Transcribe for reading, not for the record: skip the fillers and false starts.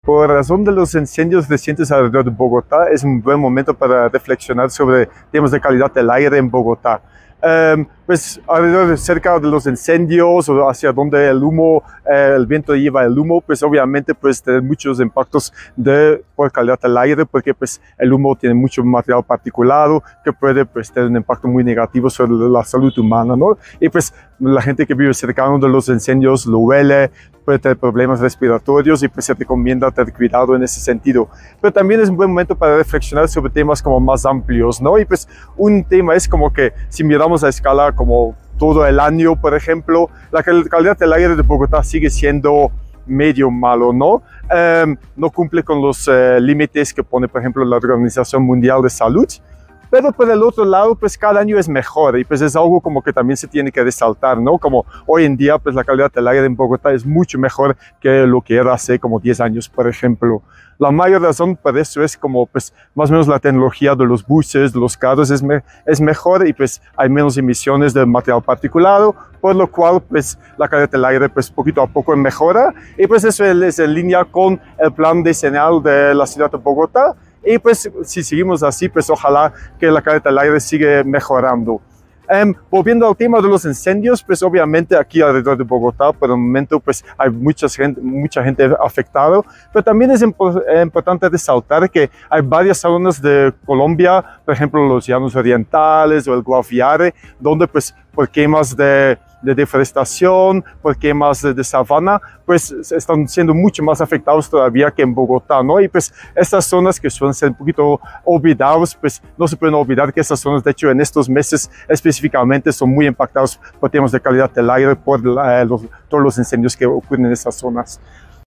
Por razón de los incendios recientes alrededor de Bogotá, es un buen momento para reflexionar sobre temas de calidad del aire en Bogotá. Pues alrededor, cerca de los incendios o hacia donde el humo, el viento lleva el humo, pues obviamente pues tener muchos impactos por calidad del aire, porque pues el humo tiene mucho material particulado que puede pues tener un impacto muy negativo sobre la salud humana, ¿no? Y pues la gente que vive cercano de los incendios lo huele, puede tener problemas respiratorios y pues se recomienda tener cuidado en ese sentido. Pero también es un buen momento para reflexionar sobre temas como más amplios, ¿no? Y pues un tema es como que si miramos a escala como todo el año, por ejemplo, la calidad del aire de Bogotá sigue siendo medio malo, ¿no? No cumple con los límites que pone, por ejemplo, la Organización Mundial de Salud. Pero por el otro lado, pues cada año es mejor y pues es algo como que también se tiene que resaltar, ¿no? Como hoy en día, pues la calidad del aire en Bogotá es mucho mejor que lo que era hace como 10 años, por ejemplo. La mayor razón por eso es como pues más o menos la tecnología de los buses, de los carros es mejor y pues hay menos emisiones de material particulado, por lo cual pues la calidad del aire pues poquito a poco mejora y pues eso es en línea con el plan decenal de la ciudad de Bogotá. Y pues si seguimos así, pues ojalá que la calidad del aire siga mejorando. Volviendo al tema de los incendios, pues obviamente aquí alrededor de Bogotá por el momento pues hay mucha gente afectada, pero también es importante resaltar que hay varias zonas de Colombia, por ejemplo los Llanos Orientales o el Guaviare, donde pues por quemas de deforestación, por quemas de sabana, pues están siendo mucho más afectados todavía que en Bogotá, ¿no? Y pues estas zonas que suelen ser un poquito olvidadas, pues no se pueden olvidar que estas zonas, de hecho, en estos meses específicamente son muy impactados por temas de calidad del aire, por todos los incendios que ocurren en estas zonas.